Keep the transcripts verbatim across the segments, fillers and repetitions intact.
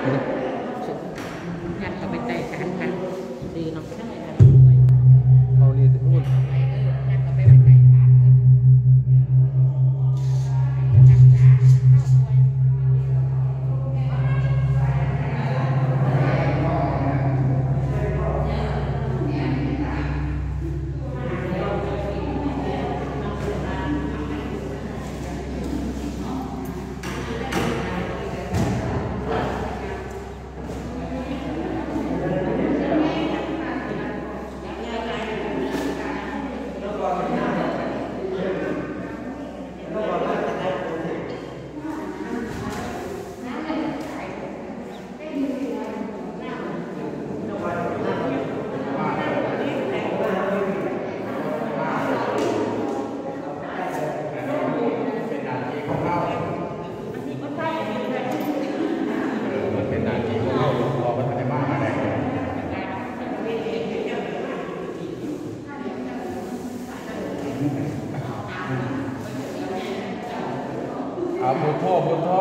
งานเขาไปแต่การกันดีเนาะใช่ไหมเอานี่พูดอาพุทโธพุทโธ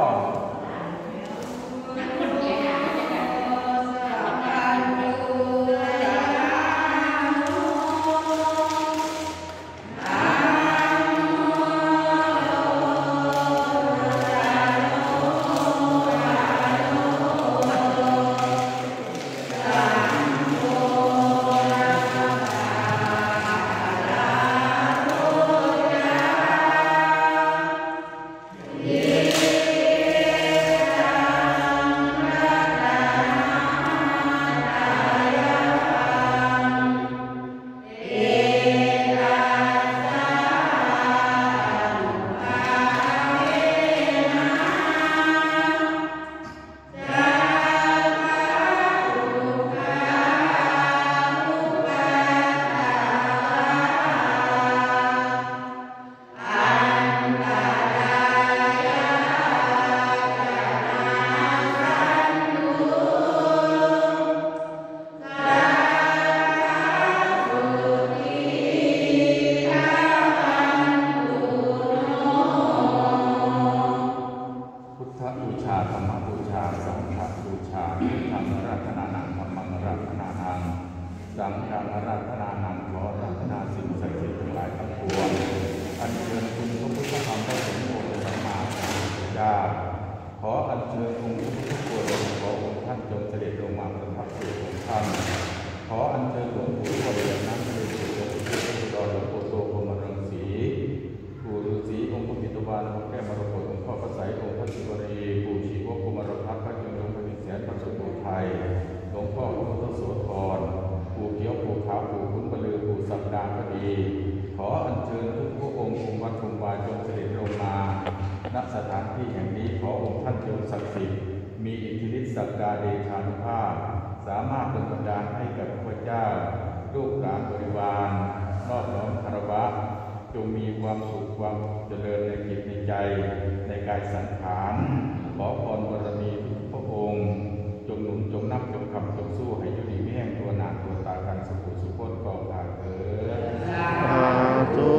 บูชาธรรมบูชาสังฆบูชาธรรมรัตนานังธรรมังรัตนานังสังฆังรัตนานังขอรัตนาสิ่งศักดิ์สิทธิ์ทั้งหลายทั้งปวงอัญเชิญคุณพระพุทธธรรมพระสงฆ์องค์สัมมาสัมพุทธเจ้าขออัญเชิญองค์พระพุทธโคดมขอองค์ท่านจงเสด็จลงมาประทับสู่องค์ท่านขออัญเชิญหลวงปู่พ่อเรือนน้ำทะเลสุดยอดสุดยอดหลวงปู่โตพรหมรังสีปู่ฤาษีองค์พระปิตุบาลองค์แก้วมรกตองค์พ่อพระไสยองค์พระศิวลีปู่ชีวกพรหมรพักพระจุลพระวิเศษพระสุโขทัยหลวงพ่อพระพุทธโสธรปู่เขียวปู่ขาวปู่ขุนบลือปู่สัปดาห์พอดีขออัญเชิญทุกพระองค์องค์วัดองค์วาจงเสด็จลงมาณสถานที่แห่งนี้ขอองค์ท่านจงศักดิ์สิทธิ์มีอิทธิฤทธิ์ศักดาเดชานุภาพสามารถดลบันดาลให้กับพระเจ้าลูกหลานบริวารนอบน้อมคารวะจงมีความสุขความเจริญในจิตในใจในกายสังขารขอพรบารมีทุกพระองค์จงหนุนจงนับจงคำจงสู้ให้อยู่ดีไม่แห้งตัวหนาตัวตากันสุขุสุขพ้นกองทางเถิดสาธุ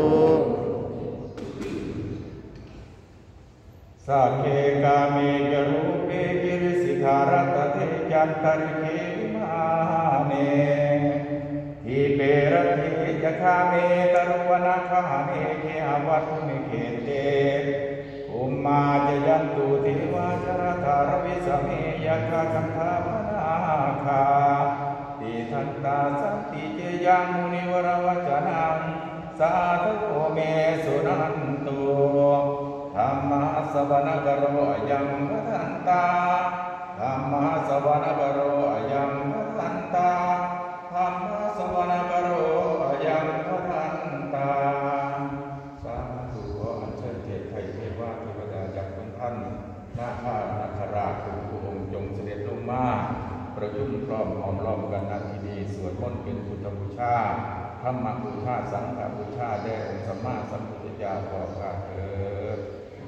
สักเคกาเมจรูปเปกิริสิการัตเทจันตริเคมาเนทิเปรติยะคาเมตรุวนาคาเนเกอวัตถุนิเกเตอุมมาจยันตุเทวาจรธารวิสเมยะคาคันธาปนาคาติทันตาสันติเจยังมุนิวรวัจนังสาธุโอเมสุนันตุธรรมะสวนากโรยังพัทันตาธรรมะสวนากโรยังพัทันตาธรรมะสวนาคโรยังพัทันตาสาธุขออัญเชิญเทพไทยเทวาเทวดาจากทุกท่านนาคานาคราทุกองค์จงเสด็จลงมาประชุมพร้อมหอมล้อมกันนาทีนี้สวดมนต์เป็นพุทธบูชาธรรมบูชาสังฆบูชาแด่องค์สัมมาสัมพุทธเจ้าขอพระเถิด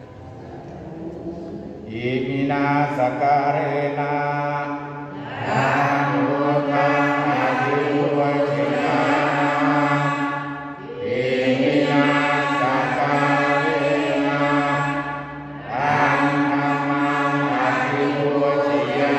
อิมินาสการเรนะนาโมตัสสะทิวัชนะอิมินาสการเรนะอันธรรมังอภิวัชยา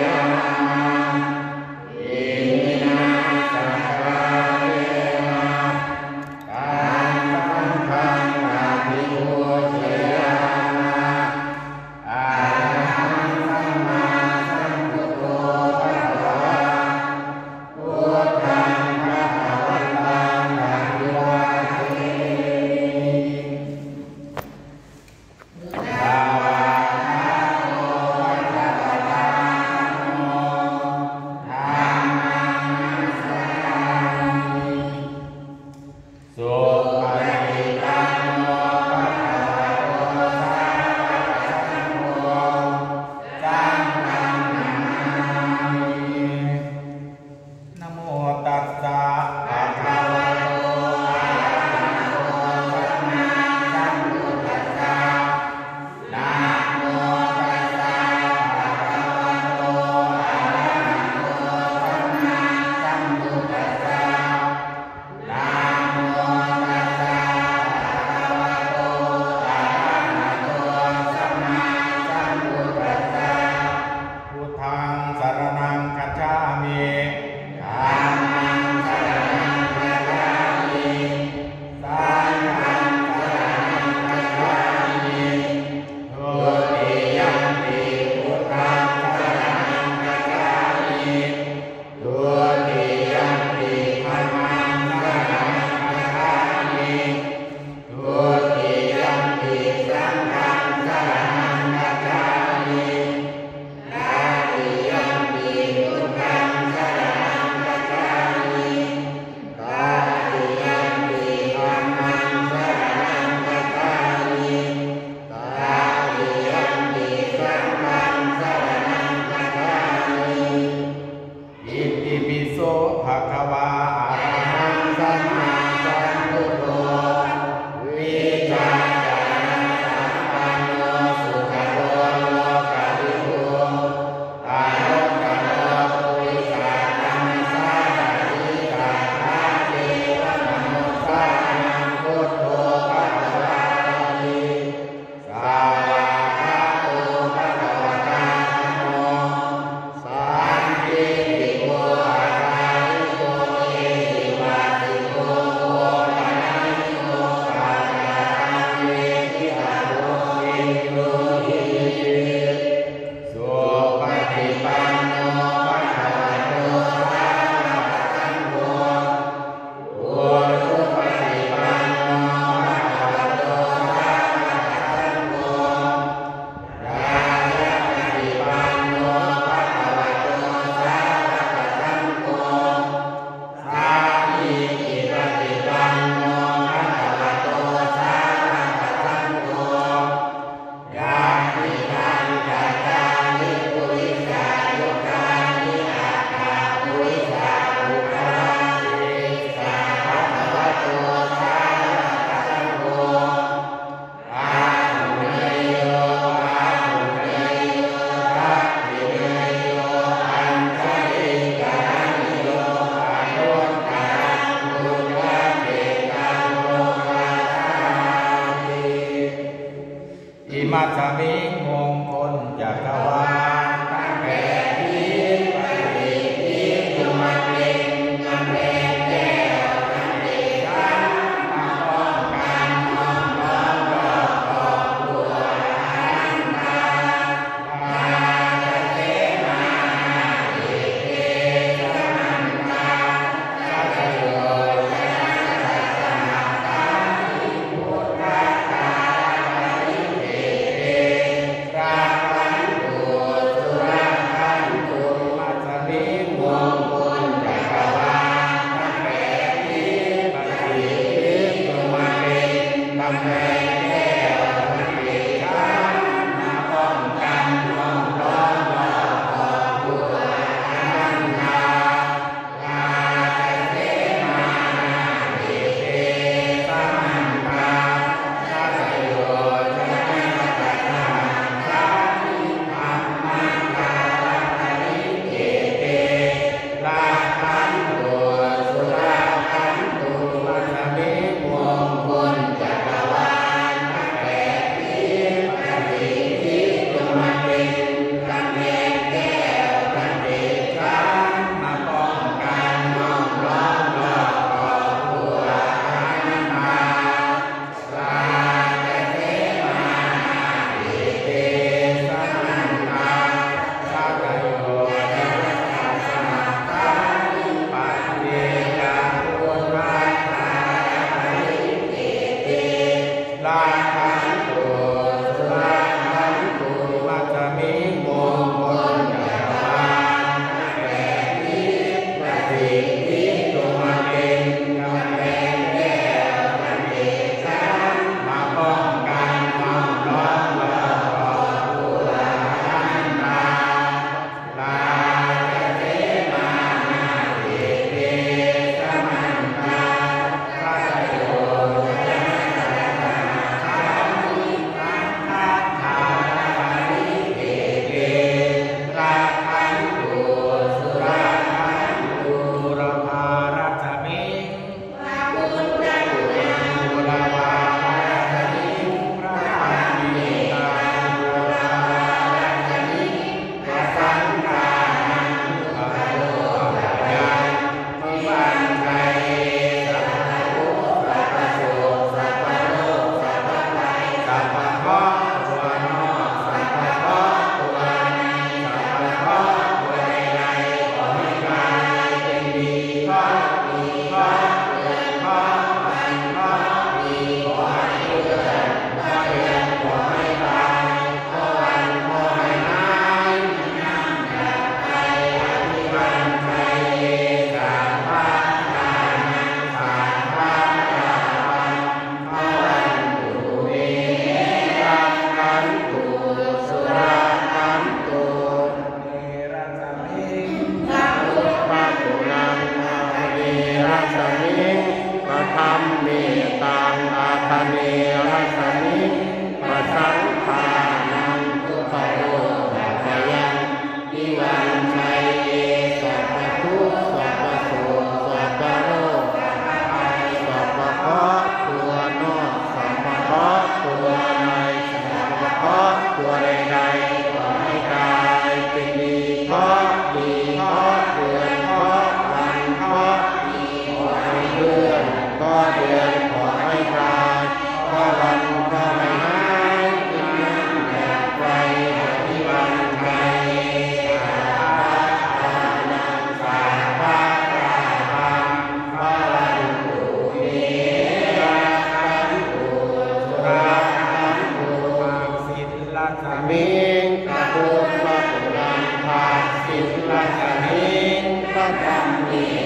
ธรรมเม